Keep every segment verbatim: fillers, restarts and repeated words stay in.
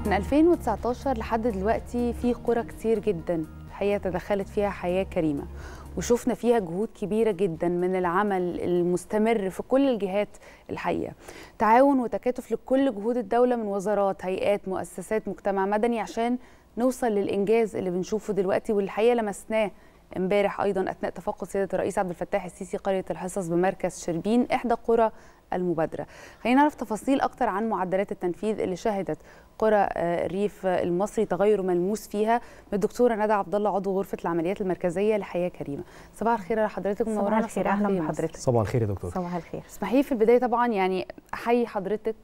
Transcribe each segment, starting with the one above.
من ألفين وتسعتاشر لحد دلوقتي في قرى كتير جدا الحقيقة تدخلت فيها حياة كريمة، وشوفنا فيها جهود كبيرة جدا من العمل المستمر في كل الجهات الحقيقة، تعاون وتكاتف لكل جهود الدولة من وزارات، هيئات، مؤسسات، مجتمع مدني عشان نوصل للإنجاز اللي بنشوفه دلوقتي والحقيقة لمسناه امبارح أيضا أثناء تفقد سيادة الرئيس عبد الفتاح السيسي قرية الحصص بمركز شربين إحدى قرى المبادرة. خلينا نعرف تفاصيل أكتر عن معدلات التنفيذ اللي شهدت قرى الريف المصري تغير ملموس فيها من الدكتورة ندى عبد الله عضو غرفة العمليات المركزية لحياة كريمة. صباح الخير على حضرتك منورانا. صباح الخير، اهلا بحضرتك. صباح الخير يا دكتور. صباح الخير. اسمحي لي في البداية طبعا يعني أحيي حضرتك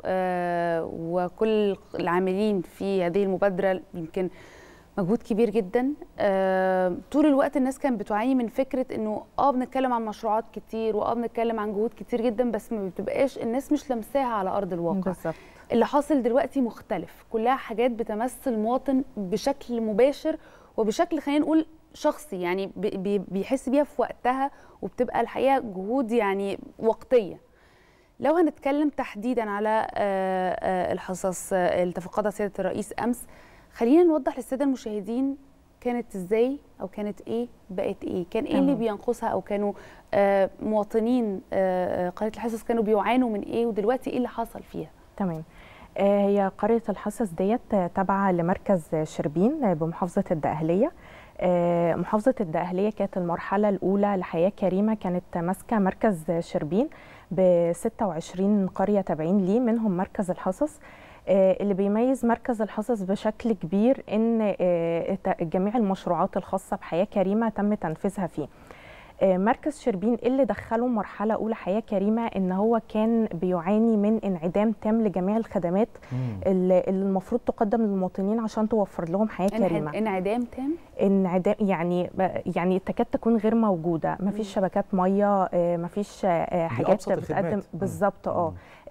آه وكل العاملين في هذه المبادرة، يمكن مجهود كبير جدا. آه، طول الوقت الناس كانت بتعاني من فكره انه اه بنتكلم عن مشروعات كتير واه بنتكلم عن جهود كتير جدا، بس ما بتبقاش الناس مش لمساها على ارض الواقع. بالظبط. اللي حاصل دلوقتي مختلف، كلها حاجات بتمس المواطن بشكل مباشر وبشكل خلينا نقول شخصي، يعني بي بيحس بيها في وقتها، وبتبقى الحقيقه جهود يعني وقتيه. لو هنتكلم تحديدا على آه آه الحصص آه اللي تفقدها سياده الرئيس امس، خلينا نوضح للساده المشاهدين كانت ازاي او كانت ايه بقت ايه، كان ايه اللي بينقصها، او كانوا آه مواطنين آه قريه الحصص كانوا بيعانوا من ايه، ودلوقتي ايه اللي حصل فيها. تمام. آه هي قريه الحصص ديت تابعه لمركز شربين بمحافظه الدقهليه. آه محافظه الدقهليه كانت المرحله الاولى لحياه كريمه، كانت ماسكه مركز شربين ب ستة وعشرين قريه تابعين ليه، منهم مركز الحصص. اللي بيميز مركز الحصص بشكل كبير ان جميع المشروعات الخاصه بحياه كريمه تم تنفيذها فيه. مركز شربين اللي دخله مرحله اولى حياه كريمه ان هو كان بيعاني من انعدام تام لجميع الخدمات اللي المفروض تقدم للمواطنين عشان توفر لهم حياه كريمه. انعدام تام؟ انعدام يعني يعني تكاد تكون غير موجوده، ما فيش شبكات ميه، ما فيش حاجات بتقدم. بالظبط. اه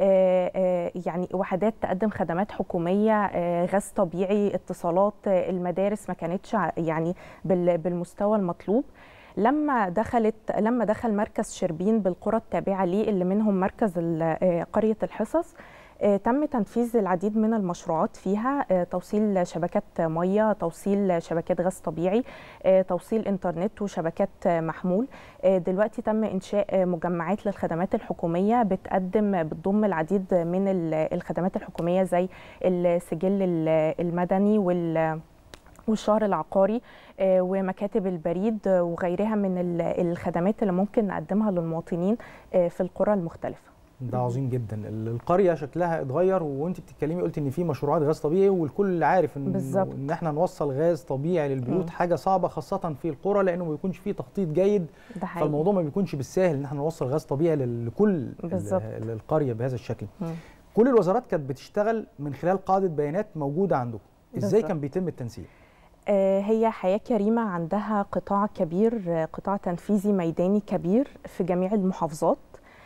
يعني وحدات تقدم خدمات حكوميه، غاز طبيعي، اتصالات، المدارس ما كانتش يعني بالمستوى المطلوب. لما دخلت لما دخل مركز شربين بالقرى التابعه ليه اللي منهم مركز قريه الحصص، تم تنفيذ العديد من المشروعات فيها، توصيل شبكات ميه، توصيل شبكات غاز طبيعي، توصيل انترنت وشبكات محمول. دلوقتي تم انشاء مجمعات للخدمات الحكوميه بتقدم بتضم العديد من الخدمات الحكوميه زي السجل المدني وال والشهر العقاري ومكاتب البريد وغيرها من الخدمات اللي ممكن نقدمها للمواطنين في القرى المختلفة. ده عظيم جدا. القرية شكلها اتغير، وانت بتتكلمي قلت ان في مشروعات غاز طبيعي، والكل عارف ان بالزبط. ان احنا نوصل غاز طبيعي للبيوت م. حاجة صعبة خاصة في القرى، لانه ما بيكونش فيه تخطيط جيد. ده حقيقي. فالموضوع ما بيكونش بالساهل ان احنا نوصل غاز طبيعي لكل القرية بهذا الشكل. م. كل الوزارات كانت بتشتغل من خلال قاعدة بيانات موجودة عندكم، ازاي بالزبط. كان بيتم التنسيق؟ هي حياة كريمة عندها قطاع كبير، قطاع تنفيذي ميداني كبير في جميع المحافظات.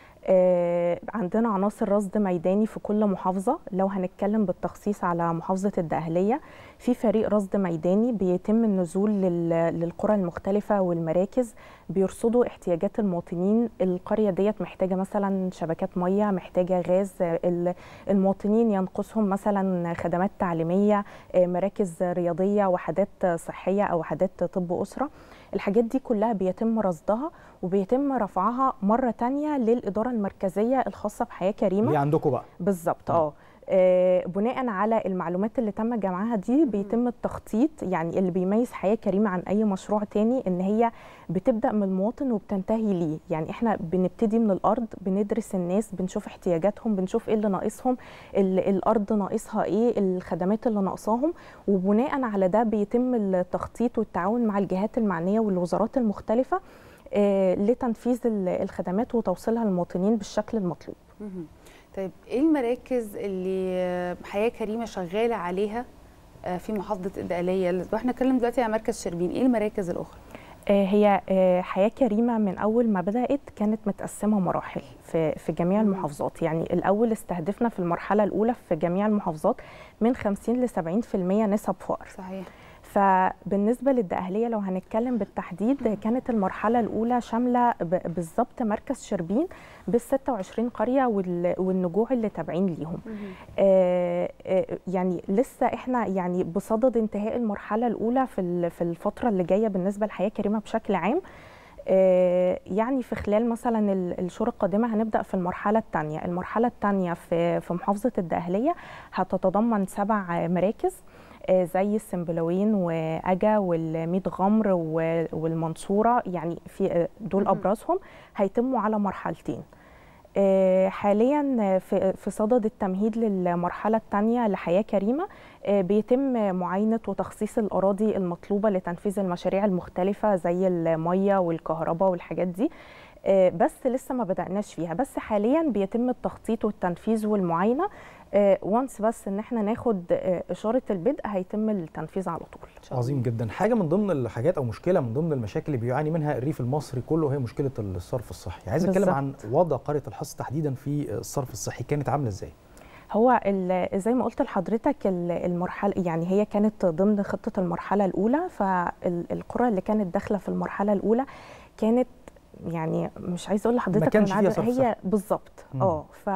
عندنا عناصر رصد ميداني في كل محافظة. لو هنتكلم بالتخصيص على محافظة الدقهلية، في فريق رصد ميداني بيتم النزول للقرى المختلفة والمراكز، بيرصدوا احتياجات المواطنين. القرية ديت محتاجة مثلا شبكات مية، محتاجة غاز، المواطنين ينقصهم مثلا خدمات تعليمية، مراكز رياضية، وحدات صحية أو وحدات طب أسرة. الحاجات دي كلها بيتم رصدها وبيتم رفعها مرة تانية للإدارة المركزية الخاصة بحياة كريمة اللي عندكم بقى. بالظبط. اه بناء على المعلومات اللي تم جمعها دي بيتم التخطيط. يعني اللي بيميز حياة كريمة عن أي مشروع تاني إن هي بتبدأ من المواطن وبتنتهي ليه. يعني إحنا بنبتدي من الأرض، بندرس الناس، بنشوف احتياجاتهم، بنشوف إيه اللي ناقصهم، الأرض ناقصها إيه، الخدمات اللي ناقصاهم، وبناء على ده بيتم التخطيط والتعاون مع الجهات المعنية والوزارات المختلفة لتنفيذ الخدمات وتوصيلها للمواطنين بالشكل المطلوب. طيب ايه المراكز اللي حياة كريمة شغالة عليها في محافظة الدقهلية؟ واحنا نتكلم دلوقتي على مركز شربين، ايه المراكز الأخرى؟ هي حياة كريمة من أول ما بدأت كانت متقسمة مراحل في في جميع المحافظات. يعني الأول استهدفنا في المرحلة الأولى في جميع المحافظات من خمسين ل سبعين في المية نسب فقر. صحيح. فبالنسبه للدقهليه لو هنتكلم بالتحديد كانت المرحله الاولى شامله بالظبط مركز شربين بال ستة وعشرين قريه والنجوع اللي تابعين ليهم. آه يعني لسه احنا يعني بصدد انتهاء المرحله الاولى في في الفتره اللي جايه بالنسبه لحياه كريمه بشكل عام. يعني في خلال مثلا الشهور القادمه هنبدا في المرحله الثانيه، المرحله الثانيه في في محافظه الدقهليه هتتضمن سبع مراكز زي السنبلاوين واجا والميت غمر والمنصوره، يعني في دول ابرزهم هيتموا على مرحلتين. حاليا في صدد التمهيد للمرحله الثانيه لحياه كريمه، بيتم معاينه وتخصيص الاراضي المطلوبه لتنفيذ المشاريع المختلفه زي الميه والكهرباء والحاجات دي، بس لسه ما بدأناش فيها، بس حاليا بيتم التخطيط والتنفيذ والمعاينه. وانس بس ان احنا ناخد اشاره البدء هيتم التنفيذ على طول. عظيم جدا. حاجه من ضمن الحاجات او مشكله من ضمن المشاكل اللي بيعاني منها الريف المصري كله هي مشكله الصرف الصحي. عايز اتكلم عن وضع قريه الحص تحديدا في الصرف الصحي، كانت عامله ازاي؟ هو زي ما قلت لحضرتك المرحله يعني هي كانت ضمن خطه المرحله الاولى، فالقرى اللي كانت داخله في المرحله الاولى كانت يعني مش عايز اقول لحضرتك ما كانش فيها صرف هي بالظبط اه ف...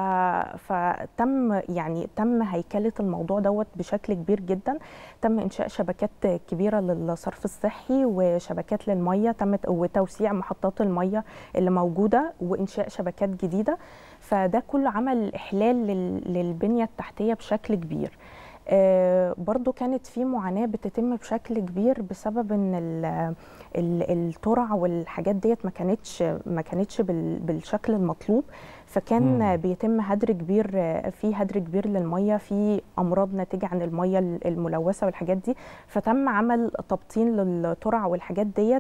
فتم يعني تم هيكله الموضوع دوت بشكل كبير جدا. تم انشاء شبكات كبيره للصرف الصحي وشبكات للميه، تم وتوسيع محطات الميه اللي موجوده وانشاء شبكات جديده، فده كله عمل احلال لل... للبنيه التحتيه بشكل كبير. آه برضو كانت في معاناة بتتم بشكل كبير بسبب ان ال ال الترع والحاجات ديت ما كانتش ما كانتش بال بالشكل المطلوب، فكان مم. بيتم هدر كبير، في هدر كبير للميه، في امراض ناتجه عن الميه الملوثه والحاجات دي، فتم عمل تبطين للترع والحاجات ديت.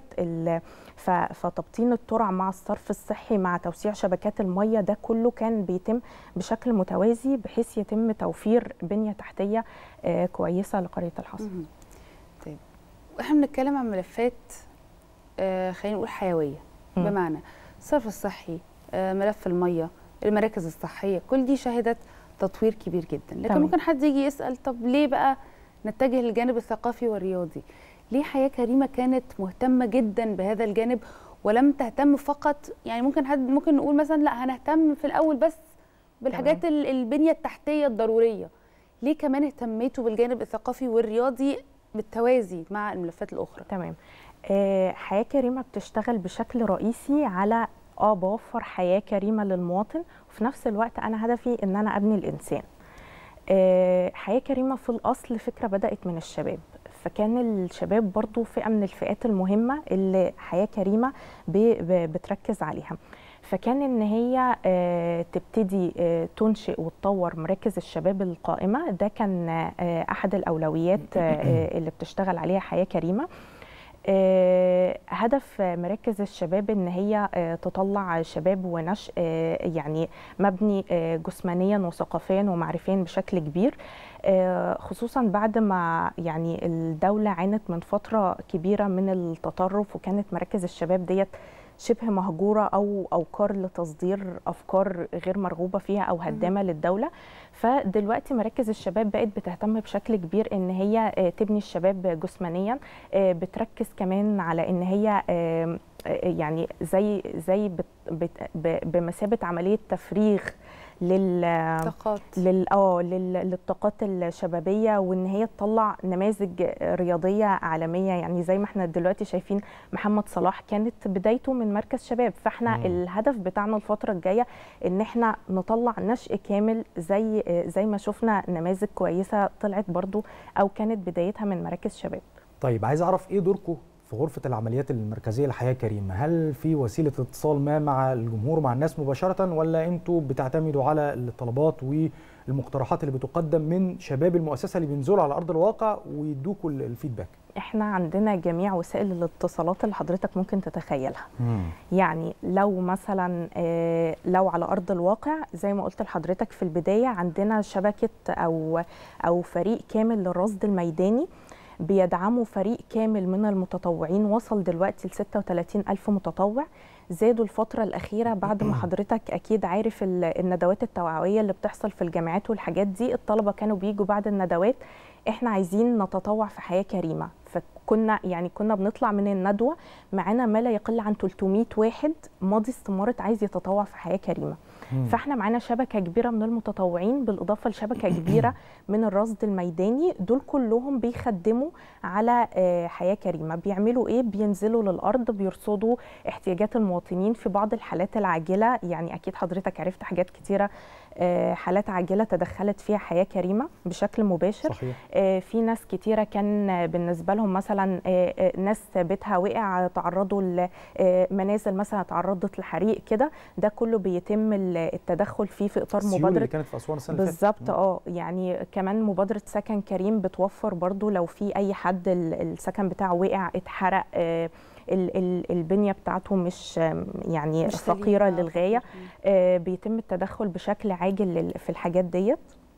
فتبطين الترع مع الصرف الصحي مع توسيع شبكات الميه ده كله كان بيتم بشكل متوازي بحيث يتم توفير بنيه تحتيه كويسه لقريه الحص. طيب واحنا بنتكلم عن ملفات آه خلينا نقول حيويه، مم. بمعنى الصرف الصحي، آه ملف الميه، المراكز الصحيه، كل دي شهدت تطوير كبير جدا، لكن ممكن حد يجي يسال طب ليه بقى نتجه للجانب الثقافي والرياضي؟ ليه حياه كريمه كانت مهتمه جدا بهذا الجانب ولم تهتم فقط، يعني ممكن حد ممكن نقول مثلا لا هنهتم في الاول بس بالحاجات تمام. البنيه التحتيه الضروريه، ليه كمان اهتميتوا بالجانب الثقافي والرياضي بالتوازي مع الملفات الاخرى؟ تمام. آه حياه كريمه بتشتغل بشكل رئيسي على اه بوفر حياه كريمه للمواطن، وفي نفس الوقت انا هدفي ان انا ابني الانسان. آه حياه كريمه في الاصل فكره بدات من الشباب، فكان الشباب برضو فئه من الفئات المهمه اللي حياه كريمه بتركز عليها، فكان ان هي آه تبتدي آه تنشئ وتطور مراكز الشباب القائمه، ده كان آه احد الاولويات آه اللي بتشتغل عليها حياه كريمه. آه هدف مراكز الشباب ان هي آه تطلع شباب ونشء آه يعني مبني آه جسمانيا وثقافيا ومعرفيا بشكل كبير، آه خصوصا بعد ما يعني الدوله عانت من فتره كبيره من التطرف، وكانت مراكز الشباب ديت شبه مهجوره او اوكار لتصدير افكار غير مرغوبه فيها او هدامه للدوله. فدلوقتي مراكز الشباب بقت بتهتم بشكل كبير ان هي تبني الشباب جسمانيا، بتركز كمان على ان هي يعني زي زي بمثابه عمليه تفريغ للطاقات لل اه للطاقات الشبابيه، وان هي تطلع نماذج رياضيه عالميه، يعني زي ما احنا دلوقتي شايفين محمد صلاح كانت بدايته من مركز شباب، فاحنا مم. الهدف بتاعنا الفتره الجايه ان احنا نطلع نشء كامل زي زي ما شفنا نماذج كويسه طلعت برضو او كانت بدايتها من مراكز شباب. طيب عايز اعرف ايه دوركم في غرفة العمليات المركزية لحياة كريمة؟ هل في وسيلة اتصال ما مع الجمهور مع الناس مباشرة، ولا انتوا بتعتمدوا على الطلبات والمقترحات اللي بتقدم من شباب المؤسسة اللي بينزلوا على أرض الواقع ويدوكوا الفيدباك؟ احنا عندنا جميع وسائل الاتصالات اللي حضرتك ممكن تتخيلها. مم. يعني لو مثلا لو على أرض الواقع زي ما قلت لحضرتك في البداية، عندنا شبكة أو أو فريق كامل للرصد الميداني بيدعموا فريق كامل من المتطوعين، وصل دلوقتي ل ستة وثلاثين ألف متطوع. زادوا الفترة الأخيرة بعد ما حضرتك أكيد عارف الندوات التوعوية اللي بتحصل في الجامعات والحاجات دي، الطلبة كانوا بيجوا بعد الندوات احنا عايزين نتطوع في حياة كريمة، كنا يعني كنا بنطلع من الندوه معانا ما لا يقل عن ثلاثمائة واحد ماضي استماره عايز يتطوع في حياه كريمه. مم. فاحنا معانا شبكه كبيره من المتطوعين بالاضافه لشبكه كبيره من الرصد الميداني، دول كلهم بيخدموا على حياه كريمه. بيعملوا ايه؟ بينزلوا للارض، بيرصدوا احتياجات المواطنين في بعض الحالات العاجله. يعني اكيد حضرتك عرفت حاجات كتيره، حالات عاجله تدخلت فيها حياه كريمه بشكل مباشر. صحيح. في ناس كتيره كان بالنسبه لهم مثلا ناس بيتها وقع، تعرضوا لمنازل مثلا تعرضت لحريق كده، ده كله بيتم التدخل فيه في اطار مبادره اللي كانت في اسوان السنه اللي فاتت. بالظبط. اه يعني كمان مبادره سكن كريم بتوفر برضو لو في اي حد السكن بتاعه وقع، اتحرق، آه البنيه بتاعته مش يعني مش فقيره للغايه، آه بيتم التدخل بشكل عاجل في الحاجات ديت.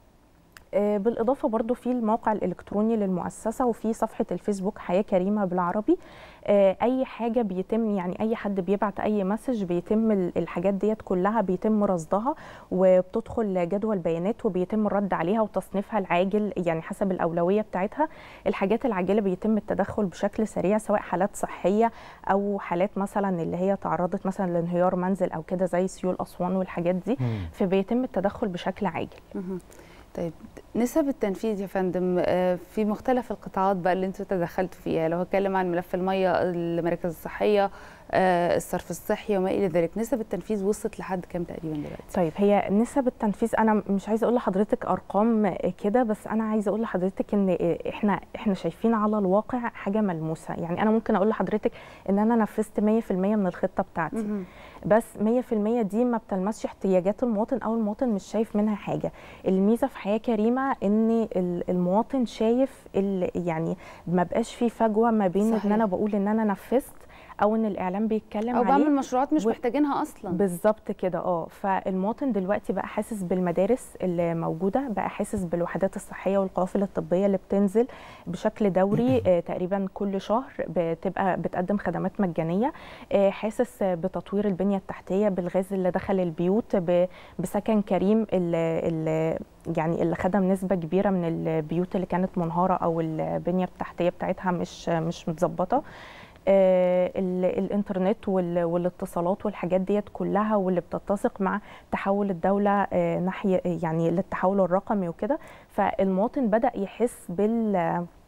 آه بالاضافه برضو في الموقع الالكتروني للمؤسسه وفي صفحه الفيسبوك حياه كريمه بالعربي. آه اي حاجه بيتم يعني اي حد بيبعت اي مسج بيتم الحاجات ديت كلها بيتم رصدها وبتدخل جدول بيانات وبيتم الرد عليها وتصنيفها العاجل يعني حسب الاولويه بتاعتها. الحاجات العاجله بيتم التدخل بشكل سريع سواء حالات صحيه او حالات مثلا اللي هي تعرضت مثلا لانهيار منزل او كده زي سيول اسوان والحاجات دي، فبيتم التدخل بشكل عاجل. طيب نسب التنفيذ يا فندم في مختلف القطاعات بقى اللي انتوا تدخلتوا فيها، لو هتكلم عن ملف الميه، المراكز الصحيه، الصرف الصحي وما الى ذلك، نسب التنفيذ وصلت لحد كام تقريبا دلوقتي؟ طيب هي نسب التنفيذ انا مش عايزه اقول لحضرتك ارقام كده، بس انا عايزه اقول لحضرتك ان احنا احنا شايفين على الواقع حاجه ملموسه. يعني انا ممكن اقول لحضرتك ان انا نفذت مية في المية من الخطه بتاعتي، م- بس مية في المية دي ما بتلمسش احتياجات المواطن او المواطن مش شايف منها حاجه. الميزه في حياه كريمه ان المواطن شايف يعني ما بقاش في فجوه ما بين ان انا بقول ان انا نفذت او ان الاعلام بيتكلم او عليه او بعمل مشروعات مش و... محتاجينها اصلا. بالظبط كده. اه فالمواطن دلوقتي بقى حاسس بالمدارس اللي موجوده، بقى حاسس بالوحدات الصحيه والقوافل الطبيه اللي بتنزل بشكل دوري آه تقريبا كل شهر بتبقى بتقدم خدمات مجانيه، آه حاسس بتطوير البنيه التحتيه، بالغاز اللي دخل البيوت، بسكن كريم اللي, اللي يعني اللي خدم نسبه كبيره من البيوت اللي كانت منهاره او البنيه التحتيه بتاعتها مش مش متظبطه. آه الانترنت والاتصالات والحاجات ديت كلها واللي بتتسق مع تحول الدوله آه ناحيه يعني للتحول الرقمي وكده، فالمواطن بدا يحس بال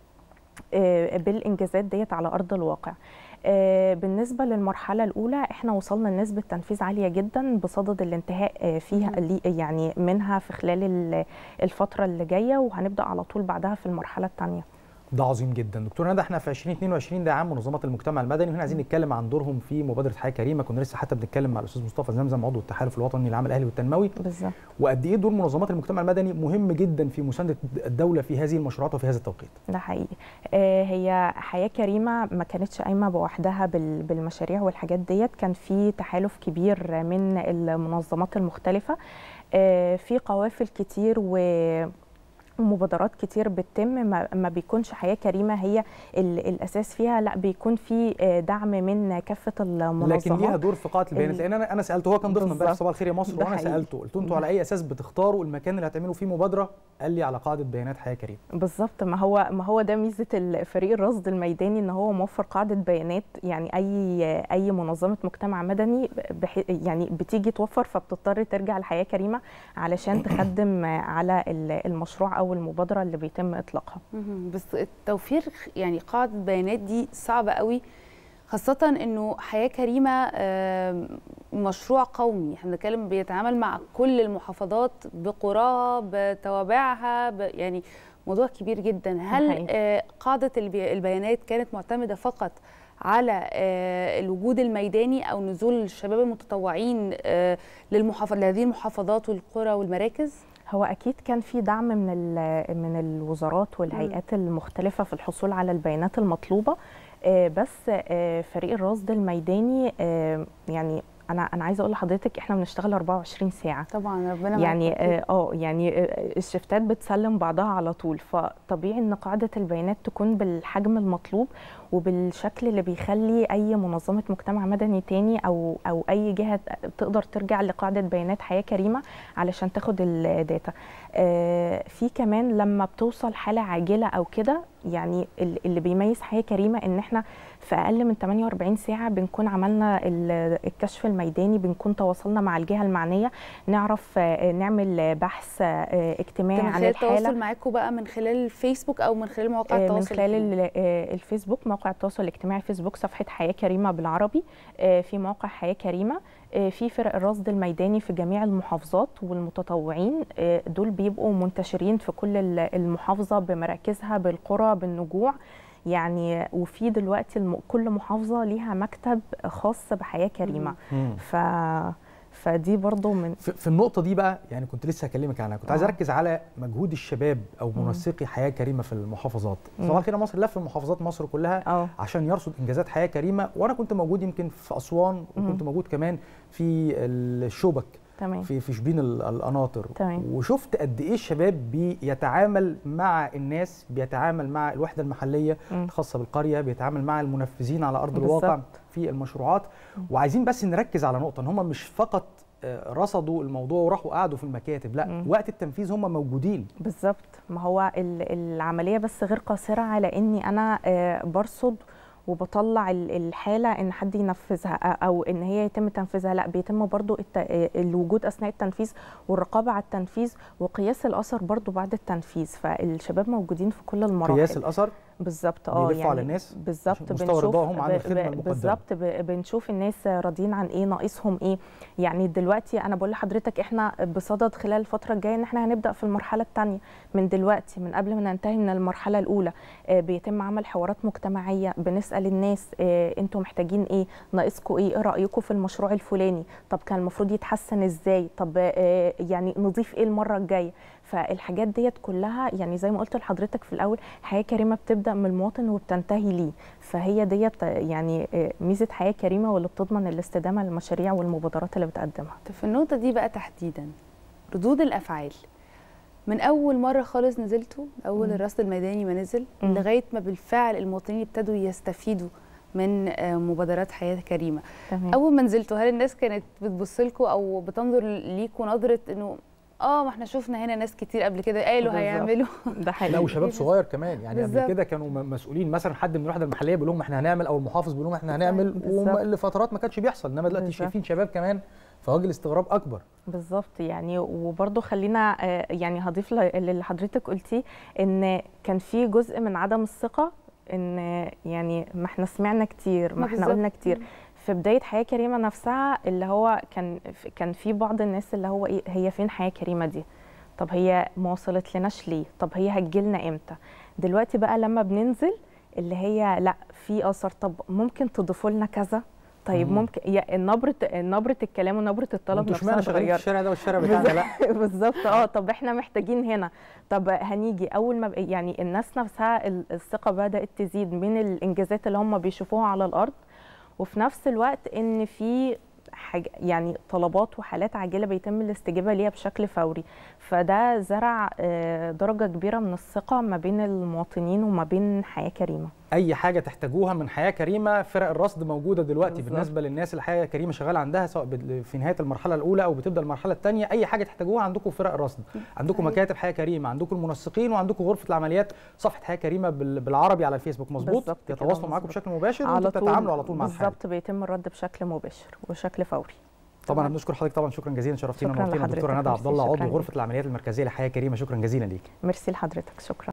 آه بالانجازات ديت على ارض الواقع. آه بالنسبه للمرحله الاولى احنا وصلنا لنسبه تنفيذ عاليه جدا بصدد الانتهاء آه فيها يعني منها في خلال الفتره اللي جايه، وهنبدا على طول بعدها في المرحله الثانيه. ده عظيم جدا. دكتور ندى، احنا في ألفين واثنين وعشرين ده عام منظمات المجتمع المدني، وهنا عايزين نتكلم عن دورهم في مبادره حياه كريمه. كنا لسه حتى بنتكلم مع الاستاذ مصطفى زمزم عضو التحالف الوطني للعمل الاهلي والتنموي، بالظبط، وقد ايه دور منظمات المجتمع المدني مهم جدا في مسانده الدوله في هذه المشروعات وفي هذا التوقيت. ده حقيقي. آه هي حياه كريمه ما كانتش قايمه بوحدها بالمشاريع والحاجات ديت، كان في تحالف كبير من المنظمات المختلفه، آه في قوافل كتير و مبادرات كتير بتتم، ما بيكونش حياه كريمه هي الاساس فيها، لا بيكون في دعم من كافه المنظمات، لكن ليها دور في قاعده البيانات. لان انا انا سالته، هو كان ضيفنا امبارح في صباح الخير يا مصر، وانا سالته قلت له انتوا على اي اساس بتختاروا المكان اللي هتعملوا فيه مبادره؟ قال لي على قاعده بيانات حياه كريمه. بالظبط، ما هو ما هو ده ميزه الفريق الرصد الميداني، ان هو موفر قاعده بيانات. يعني اي اي منظمه مجتمع مدني يعني بتيجي توفر، فبتضطر ترجع لحياه كريمه علشان تخدم على المشروع او المبادره اللي بيتم اطلاقها. بس التوفير يعني قاعده بيانات دي صعبه قوي، خاصه انه حياه كريمه مشروع قومي، احنا بنتكلم بيتعامل مع كل المحافظات بقراها بتوابعها، يعني موضوع كبير جدا. هل قاعده البيانات كانت معتمده فقط على الوجود الميداني او نزول الشباب المتطوعين للمحافظ لهذه المحافظات والقرى والمراكز؟ هو اكيد كان في دعم من من الوزارات والهيئات المختلفه في الحصول على البيانات المطلوبه، بس فريق الرصد الميداني يعني انا انا عايزه اقول لحضرتك احنا بنشتغل أربعة وعشرين ساعه طبعا، ربنا يعني اه يعني الشفتات بتسلم بعضها على طول، فطبيعي ان قاعده البيانات تكون بالحجم المطلوب وبالشكل اللي بيخلي اي منظمه مجتمع مدني تاني او او اي جهه تقدر ترجع لقاعده بيانات حياه كريمه علشان تاخد الداتا. آه في كمان لما بتوصل حاله عاجله او كده، يعني اللي بيميز حياه كريمه ان احنا في اقل من ثمانية وأربعين ساعه بنكون عملنا الكشف الميداني، بنكون تواصلنا مع الجهه المعنيه، نعرف نعمل بحث اجتماعي عن الحاله. من خلال التواصل معاكم بقى من خلال الفيسبوك او من خلال مواقع التواصل؟ من خلال الفيسبوك، موقع التواصل الاجتماعي فيسبوك، صفحه حياه كريمه بالعربي، في موقع حياه كريمه، في فرق الرصد الميداني في جميع المحافظات، والمتطوعين دول بيبقوا منتشرين في كل المحافظه بمراكزها بالقرى بالنجوع يعني. وفي دلوقتي الم... كل محافظه ليها مكتب خاص بحياه كريمه. ف فدي برضو من في, في النقطه دي بقى، يعني كنت لسه هكلمك عنها، كنت عايز اركز على مجهود الشباب او منسقي حياه كريمه في المحافظات. صباح الخير يا مصر لف محافظات مصر كلها أوه. عشان يرصد انجازات حياه كريمه، وانا كنت موجود يمكن في اسوان، وكنت موجود كمان في الشوبك تمام. في في شبين القناطر، تمام. وشفت قد ايه الشباب بيتعامل مع الناس، بيتعامل مع الوحده المحليه مم. الخاصه بالقريه، بيتعامل مع المنفذين على ارض بالزبط. الواقع في المشروعات. مم. وعايزين بس نركز على نقطه، ان هم مش فقط رصدوا الموضوع وراحوا قعدوا في المكاتب، لا مم. وقت التنفيذ هم موجودين بالظبط. ما هو العمليه بس غير قاصره على اني انا برصد وبطلع الحاله ان حد ينفذها او ان هي يتم تنفيذها، لا بيتم برضو الوجود اثناء التنفيذ والرقابه على التنفيذ وقياس الاثر برضو بعد التنفيذ. فالشباب موجودين في كل المراحل. قياس الاثر بالظبط اه يعني على الناس بالظبط، بنشوف رضاهم عن الخدمه المقدمه بالظبط، بنشوف الناس راضيين عن ايه، ناقصهم ايه. يعني دلوقتي انا بقول لحضرتك احنا بصدد خلال الفتره الجايه ان احنا هنبدا في المرحله الثانيه من دلوقتي، من قبل ما ننتهي من المرحله الاولى. بيتم عمل حوارات مجتمعيه، بنسال الناس انتم محتاجين ايه، ناقصكم ايه، ايه رايكم في المشروع الفلاني، طب كان المفروض يتحسن ازاي، طب يعني نضيف ايه المره الجايه. فالحاجات ديت كلها يعني زي ما قلت لحضرتك في الاول، حياه كريمه بتبدا من المواطن وبتنتهي ليه. فهي ديت يعني ميزه حياه كريمه واللي بتضمن الاستدامه للمشاريع والمبادرات اللي بتقدمها. في النقطه دي بقى تحديدا ردود الافعال من اول مره خالص نزلتوا، اول الرصد الميداني ما نزل م. لغايه ما بالفعل المواطنين ابتدوا يستفيدوا من مبادرات حياه كريمه. تمام. اول ما نزلتوا هل الناس كانت بتبص لكم او بتنظر ليكم نظره انه اه ما احنا شفنا هنا ناس كتير قبل كده قالوا هيعملوا ده حقيقي؟ لا وشباب صغير كمان يعني بالزبط. قبل كده كانوا مسؤولين، مثلا حد من الوحده المحليه بيقول لهم احنا هنعمل، او المحافظ بيقول لهم احنا هنعمل، ولفترات ما كانش بيحصل، انما دلوقتي شايفين شباب كمان، فوجه الاستغراب اكبر. بالظبط يعني. وبرضه خلينا يعني هضيف اللي حضرتك قلتيه، ان كان في جزء من عدم الثقه، ان يعني ما احنا سمعنا كتير، ما احنا قلنا كتير في بدايه حياه كريمه نفسها، اللي هو كان كان في بعض الناس اللي هو ايه، هي فين حياه كريمه دي؟ طب هي ما وصلت لناش ليه؟ طب هي هتجيلنا امتى؟ دلوقتي بقى لما بننزل اللي هي لا في اثر، طب ممكن تضيفوا لنا كذا، طيب ممكن يا نبره نبره الكلام ونبره الطلب نفسها اتغيرت. الشارع ده والشارع بتاعنا لا بالظبط اه. طب احنا محتاجين هنا، طب هنيجي اول ما يعني الناس نفسها الثقه بدات تزيد من الانجازات اللي هم بيشوفوها على الارض، وفي نفس الوقت ان في حاجة يعني طلبات وحالات عاجله بيتم الاستجابه ليها بشكل فوري. فده زرع درجه كبيره من الثقه ما بين المواطنين وما بين حياه كريمه. اي حاجه تحتاجوها من حياه كريمه، فرق الرصد موجوده دلوقتي بالزبط. بالنسبه للناس اللي حياه كريمه شغاله عندها، سواء في نهايه المرحله الاولى او بتبدا المرحله الثانيه، اي حاجه تحتاجوها عندكم فرق الرصد، عندكم مكاتب حياه كريمه، عندكم المنسقين، وعندكم غرفه العمليات، صفحه حياه كريمه بالعربي على الفيسبوك. مظبوط، يتواصلوا معاكم بشكل مباشر وانتوا بتتعاملوا على طول مع الحاله. بالظبط، بيتم الرد بشكل مباشر وبشكل فوري. طبعا بنشكر حضرتك، طبعا شكرا جزيلا، شرفتينا ونورتينا. دكتوره ندى عبد الله، عضو غرفه العمليات المركزيه لحياه كريمه، شكرا جزيلا ليك. ميرسي لحضرتك، شكرا.